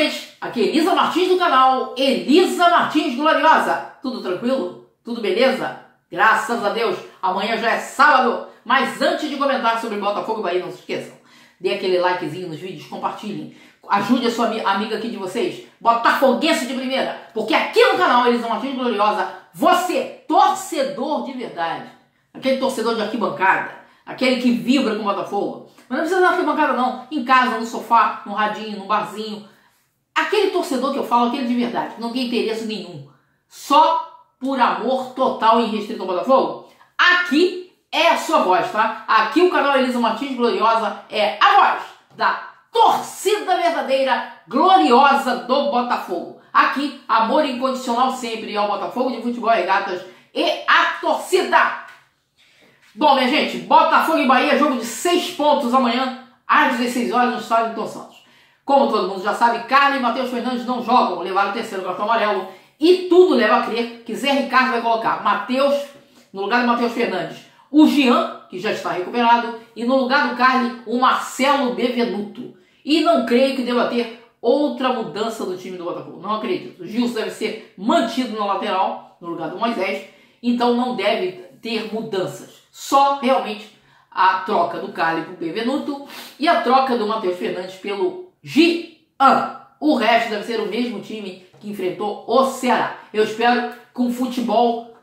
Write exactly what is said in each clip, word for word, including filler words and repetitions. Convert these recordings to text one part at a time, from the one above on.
gente! Aqui é Elisa Martins do canal Elisa Martins Gloriosa. Tudo tranquilo? Tudo beleza? Graças a Deus, amanhã já é sábado. Mas antes de comentar sobre Botafogo e Bahia, não se esqueçam, dê aquele likezinho nos vídeos, compartilhem. Ajude a sua amiga aqui de vocês, botafoguense de primeira. Porque aqui no canal Elisa Martins Gloriosa, você, torcedor de verdade, aquele torcedor de arquibancada, aquele que vibra com o Botafogo, mas não precisa da arquibancada não, em casa, no sofá, no radinho, no barzinho, aquele torcedor que eu falo, aquele de verdade, que não tem interesse nenhum, só por amor total e irrestrito ao Botafogo, aqui é a sua voz, tá? Aqui o canal Elisa Martins Gloriosa é a voz da torcida verdadeira, gloriosa do Botafogo. Aqui, amor incondicional sempre ao Botafogo de Futebol e Regatas e a torcida. Bom, minha gente, Botafogo e Bahia, jogo de seis pontos amanhã, às dezesseis horas, no estádio Newton Santos. Como todo mundo já sabe, Carlos e Matheus Fernandes não jogam, levaram o terceiro cartão amarelo, e tudo leva a crer que Zé Ricardo vai colocar Matheus no lugar do Matheus Fernandes, o Jean, que já está recuperado, e no lugar do Carlos, o Marcelo Bevenuto. E não creio que deva ter outra mudança do time do Botafogo, não acredito. O Gilson deve ser mantido na lateral, no lugar do Moisés, então não deve ter mudanças. Só realmente a troca do Carlos para o Bevenuto e a troca do Matheus Fernandes pelo Jean. O resto deve ser o mesmo time que enfrentou o Ceará. Eu espero com um futebol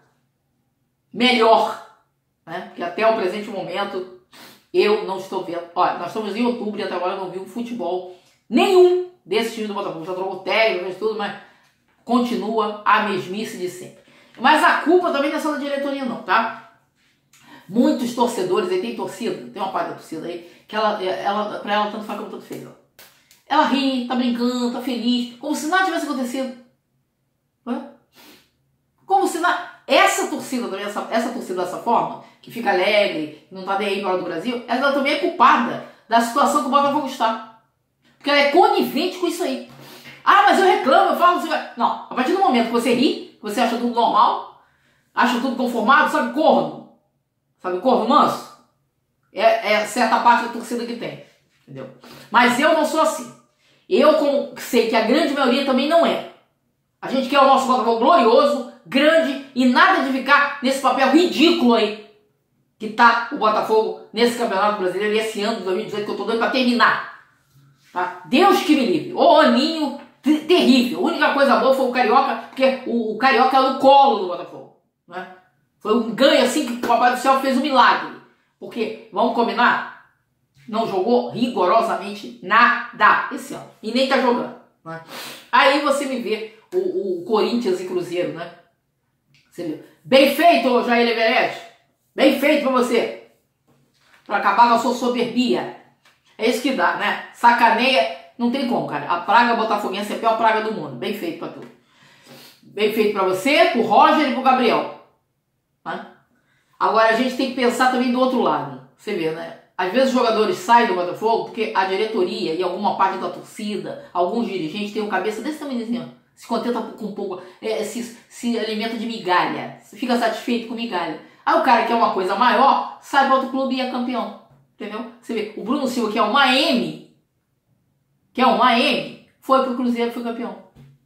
melhor, né? Porque até o presente momento eu não estou vendo. Olha, nós estamos em outubro e até agora eu não vi um futebol nenhum desse time do Botafogo. Já trocou técnico, tudo, mas continua a mesmice de sempre. Mas a culpa também não é só da diretoria não, tá? Muitos torcedores, aí tem torcida, tem uma parte da torcida aí, que ela, ela, pra ela tanto faz como tanto fez. Ó. Ela ri, tá brincando, tá feliz, como se nada tivesse acontecido. Ué? Como se nada... Essa torcida também, essa, essa torcida dessa forma, que fica alegre, que não tá nem aí para o do Brasil, ela também é culpada da situação que o Botafogo está. Porque ela é conivente com isso aí. Ah, mas eu reclamo, eu falo... Não, a partir do momento que você ri, que você acha tudo normal, acha tudo conformado, sabe, corno. Sabe, corno manso? É, é certa parte da torcida que tem, entendeu? Mas eu não sou assim. Eu como sei que a grande maioria também não é. A gente quer o nosso Botafogo glorioso, grande e nada de ficar nesse papel ridículo aí que tá o Botafogo nesse Campeonato Brasileiro e esse ano de dois mil e dezoito que eu tô doido pra terminar. Tá? Deus que me livre. O aninho terrível. A única coisa boa foi o Carioca, porque o, o Carioca é no colo do Botafogo, né? Foi um ganho assim que o Papai do Céu fez um milagre. Porque, vamos combinar, não jogou rigorosamente nada esse ano. E nem tá jogando. Né? Aí você me vê o, o Corinthians e Cruzeiro, né? Você viu? Bem feito, Jair Everett. Bem feito pra você. Pra acabar com a sua soberbia. É isso que dá, né? Sacaneia, não tem como, cara. A praga botafoguense é a pior praga do mundo. Bem feito pra tu. Bem feito pra você, pro Roger e pro Gabriel. Agora a gente tem que pensar também do outro lado. Você vê, né? Às vezes os jogadores saem do Botafogo porque a diretoria e alguma parte da torcida, alguns dirigentes têm uma cabeça desse tamanhozinho, se contenta com um pouco, é, se, se alimenta de migalha, fica satisfeito com migalha. Aí o cara que é uma coisa maior, sai para outro clube e é campeão. Entendeu? Você vê, o Bruno Silva, que é uma M, que é uma M, foi pro Cruzeiro e foi campeão.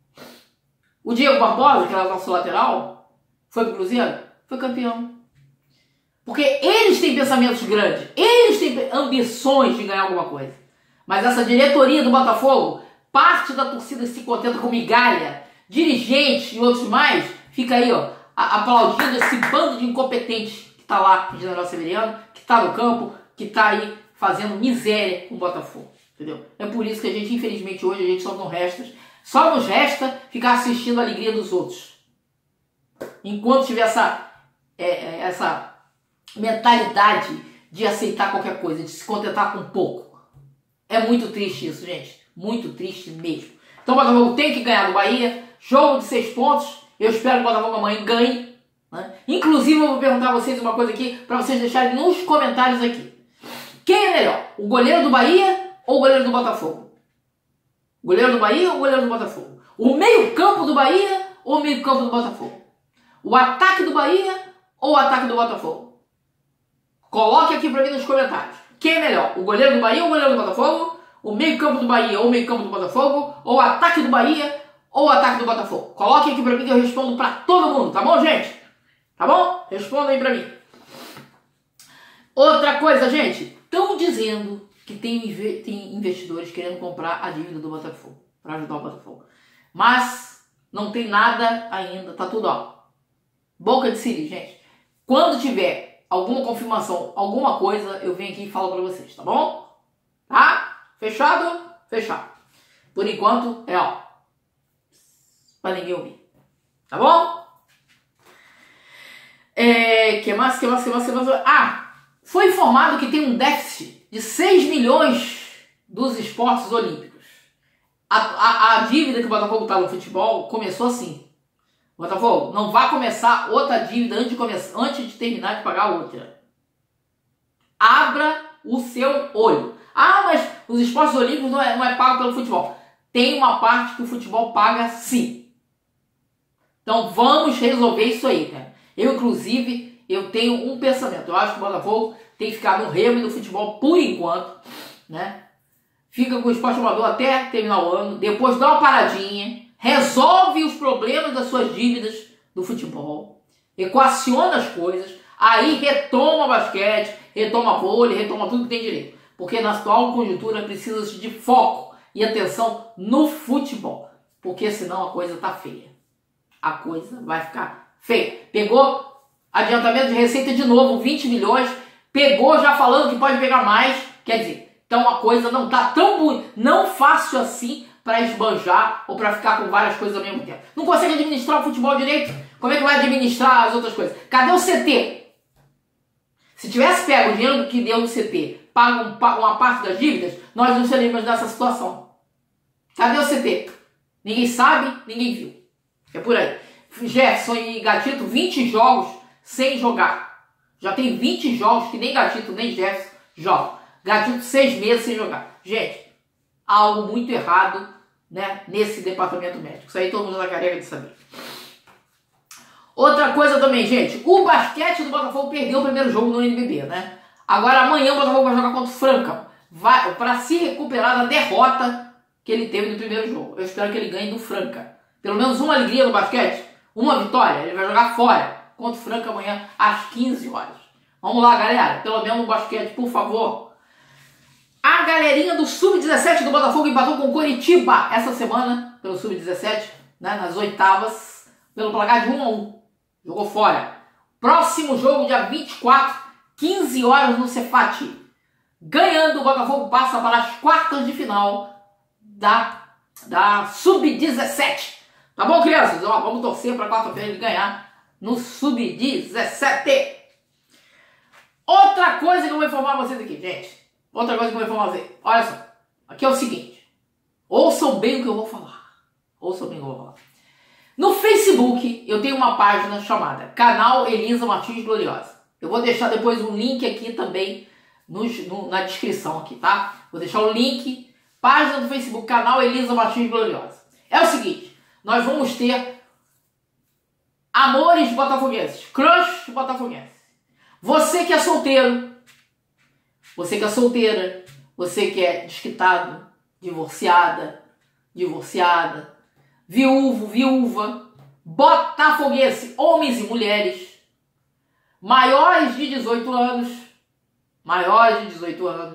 O Diego Barbosa, que era nosso lateral, foi pro Cruzeiro, foi campeão. Porque eles têm pensamentos grandes, eles têm ambições de ganhar alguma coisa. Mas essa diretoria do Botafogo, parte da torcida se contenta com migalha, dirigentes e outros mais, fica aí, ó, aplaudindo esse bando de incompetentes que tá lá em General Severiano, que tá no campo, que tá aí fazendo miséria com o Botafogo, entendeu? É por isso que a gente, infelizmente, hoje a gente só não resta, só nos resta ficar assistindo a alegria dos outros. Enquanto tiver essa, é, essa mentalidade de aceitar qualquer coisa, de se contentar com pouco. É muito triste isso, gente. Muito triste mesmo. Então o Botafogo tem que ganhar do Bahia. Jogo de seis pontos. Eu espero que o Botafogo amanhã ganhe. Né? Inclusive eu vou perguntar a vocês uma coisa aqui, para vocês deixarem nos comentários aqui. Quem é melhor? O goleiro do Bahia ou o goleiro do Botafogo? O goleiro do Bahia ou o goleiro do Botafogo? O meio campo do Bahia ou o meio campo do Botafogo? O ataque do Bahia ou o ataque do Botafogo? Coloque aqui pra mim nos comentários. Quem é melhor? O goleiro do Bahia ou o goleiro do Botafogo? o meio campo do Bahia ou o meio campo do Botafogo, ou o ataque do Bahia ou o ataque do Botafogo. Coloque aqui pra mim que eu respondo pra todo mundo, tá bom, gente? Tá bom? Responda aí pra mim. Outra coisa, gente. Estão dizendo que tem, tem investidores querendo comprar a dívida do Botafogo, pra ajudar o Botafogo. Mas não tem nada ainda, tá tudo, ó. Boca de siri, gente. Quando tiver alguma confirmação, alguma coisa, eu venho aqui e falo pra vocês, tá bom? Tá? Fechado? Fechado. Por enquanto, é ó. Pra ninguém ouvir. Tá bom? É, que mais, que mais, que mais, que mais? Ah, foi informado que tem um déficit de seis milhões dos esportes olímpicos. A, a, a dívida que o Botafogo tá no futebol começou assim. Botafogo, não vai começar outra dívida antes de, começar, antes de terminar de pagar a outra. Abra o seu olho. Ah, mas os esportes olímpicos não é, não é pago pelo futebol. Tem uma parte que o futebol paga sim. Então vamos resolver isso aí, cara. Eu, inclusive, eu tenho um pensamento. Eu acho que o Botafogo tem que ficar no remo do futebol por enquanto, né? Fica com o esporte amador até terminar o ano. Depois dá uma paradinha. Resolve os problemas das suas dívidas do futebol. Equaciona as coisas. Aí retoma basquete, retoma vôlei, retoma tudo que tem direito. Porque na atual conjuntura precisa de foco e atenção no futebol. Porque senão a coisa tá feia. A coisa vai ficar feia. Pegou adiantamento de receita de novo, vinte milhões. Pegou já falando que pode pegar mais. Quer dizer, então a coisa não tá tão bonita, não fácil assim para esbanjar ou para ficar com várias coisas ao mesmo tempo. Não consegue administrar o futebol direito? Como é que vai administrar as outras coisas? Cadê o C T? Se tivesse pego o dinheiro que deu no C T, pago uma parte das dívidas, nós não seríamos nessa situação. Cadê o C T? Ninguém sabe, ninguém viu. É por aí. Jefferson e Gatito, vinte jogos sem jogar. Já tem vinte jogos que nem Gatito nem Jefferson jogam. Gatito seis meses sem jogar. Gente, algo muito errado, né, nesse departamento médico. Isso aí todo mundo já tá careca de saber. Outra coisa também, gente. O basquete do Botafogo perdeu o primeiro jogo no N B B, né? Agora amanhã o Botafogo vai jogar contra o Franca. Vai, para se recuperar da derrota que ele teve no primeiro jogo. Eu espero que ele ganhe do Franca. Pelo menos uma alegria no basquete. Uma vitória. Ele vai jogar fora contra o Franca amanhã às quinze horas. Vamos lá, galera. Pelo menos no basquete, por favor. A galerinha do sub dezessete do Botafogo empatou com o Coritiba essa semana, pelo sub dezessete, né, nas oitavas, pelo placar de um a um. Jogou fora. Próximo jogo, dia vinte e quatro, quinze horas no Cefate. Ganhando, o Botafogo passa para as quartas de final da, da sub dezessete. Tá bom, crianças? Ó, vamos torcer para quarta-feira ele ganhar no sub dezessete. Outra coisa que eu vou informar vocês aqui, gente. Outra coisa que eu vou informar vocês. Olha só. Aqui é o seguinte. Ouçam bem o que eu vou falar. Ouçam bem o que eu vou falar. No Facebook, eu tenho uma página chamada Canal Elisa Martins Gloriosa. Eu vou deixar depois um link aqui também no, no, na descrição aqui, tá? Vou deixar o link. Página do Facebook, Canal Elisa Martins Gloriosa. É o seguinte. Nós vamos ter amores botafoguenses. Crush botafoguense. Você que é solteiro. Você que é solteira, você que é desquitado, divorciada, divorciada, viúvo, viúva, botafoguense, homens e mulheres, maiores de dezoito anos, maiores de dezoito anos,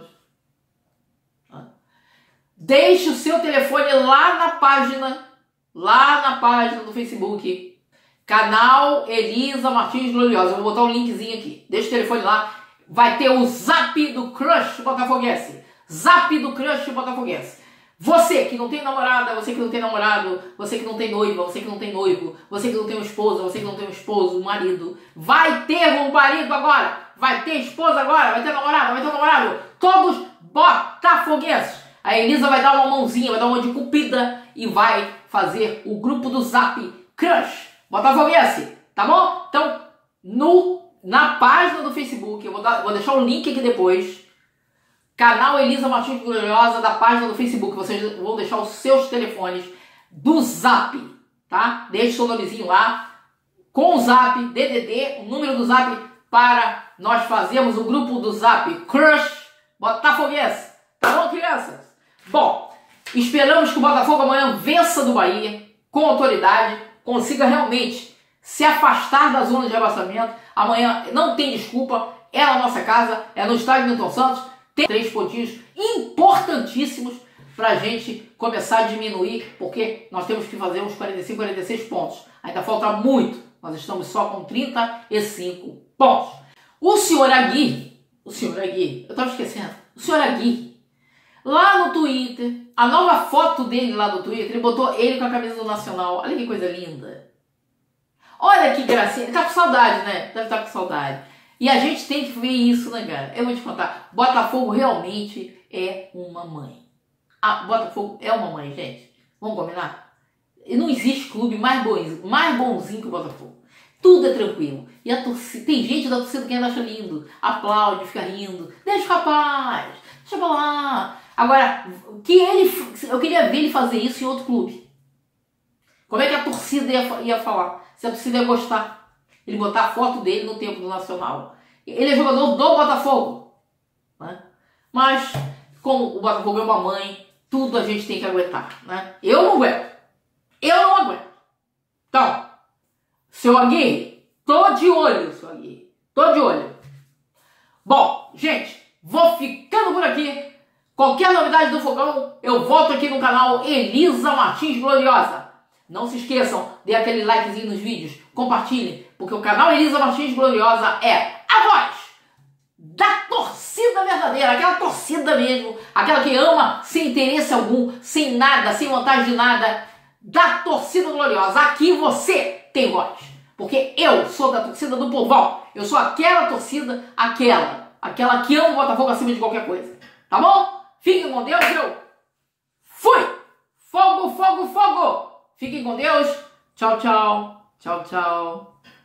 deixe o seu telefone lá na página, lá na página do Facebook, Canal Elisa Martins Gloriosa. Eu vou botar um linkzinho aqui, deixa o telefone lá. Vai ter o Zap do Crush Botafoguense. Zap do Crush Botafoguense. Você que não tem namorada, você que não tem namorado, você que não tem noiva, você que não tem noivo, você que não tem uma esposa, você que não tem um esposo, um marido. Vai ter um marido agora. Vai ter esposa agora. Vai ter namorada, vai ter namorado. Todos botafoguenses. A Elisa vai dar uma mãozinha, vai dar uma de cupida e vai fazer o grupo do Zap Crush Botafoguense. Tá bom? Então, no... na página do Facebook, eu vou, dar, vou deixar o link aqui depois, Canal Elisa Martins Gloriosa, da página do Facebook, vocês vão deixar os seus telefones do Zap, tá? Deixe seu nomezinho lá, com o Zap, D D D, o número do Zap, para nós fazermos o grupo do Zap Crush Botafoguense. Tá bom, crianças? Bom, esperamos que o Botafogo amanhã vença do Bahia, com autoridade, consiga realmente se afastar da zona de rebaixamento. Amanhã não tem desculpa, é na nossa casa, é no estádio Milton Santos. Tem três pontinhos importantíssimos para a gente começar a diminuir, porque nós temos que fazer uns quarenta e cinco, quarenta e seis pontos. Ainda falta muito, nós estamos só com trinta e cinco pontos. O senhor Aguirre, o senhor Aguirre, eu estava esquecendo, o senhor Aguirre, lá no Twitter, a nova foto dele lá do Twitter, ele botou ele com a camisa do Nacional. Olha que coisa linda. Olha que gracinha. Ele tá com saudade, né? Deve estar com saudade. E a gente tem que ver isso, né, cara? Eu vou te contar. Botafogo realmente é uma mãe. Ah, Botafogo é uma mãe, gente. Vamos combinar? E não existe clube mais bonzinho, mais bonzinho que o Botafogo. Tudo é tranquilo. E a torcida, tem gente da torcida que ainda acha lindo. Aplaude, fica rindo. Deixa o rapaz. Deixa pra lá. Agora, que ele, eu queria ver ele fazer isso em outro clube. Como é que a torcida ia, ia falar? Se a torcida ia gostar. Ele botar a foto dele no tempo do Nacional. Ele é jogador do Botafogo. Né? Mas, como o Botafogo é uma mãe, tudo a gente tem que aguentar. Né? Eu não aguento. Eu não aguento. Então, seu Aguirre, tô de olho, seu Aguirre. Tô de olho. Bom, gente, vou ficando por aqui. Qualquer novidade do Fogão, eu volto aqui no canal Elisa Martins Gloriosa. Não se esqueçam, dê aquele likezinho nos vídeos, compartilhem, porque o canal Elisa Martins Gloriosa é a voz da torcida verdadeira, aquela torcida mesmo, aquela que ama sem interesse algum, sem nada, sem vontade de nada, da torcida gloriosa. Aqui você tem voz, porque eu sou da torcida do povão, eu sou aquela torcida, aquela, aquela que ama o Botafogo acima de qualquer coisa, tá bom? Fiquem com Deus, eu fui! Fogo, fogo, fogo! Fiquem com Deus. Tchau, tchau. Tchau, tchau.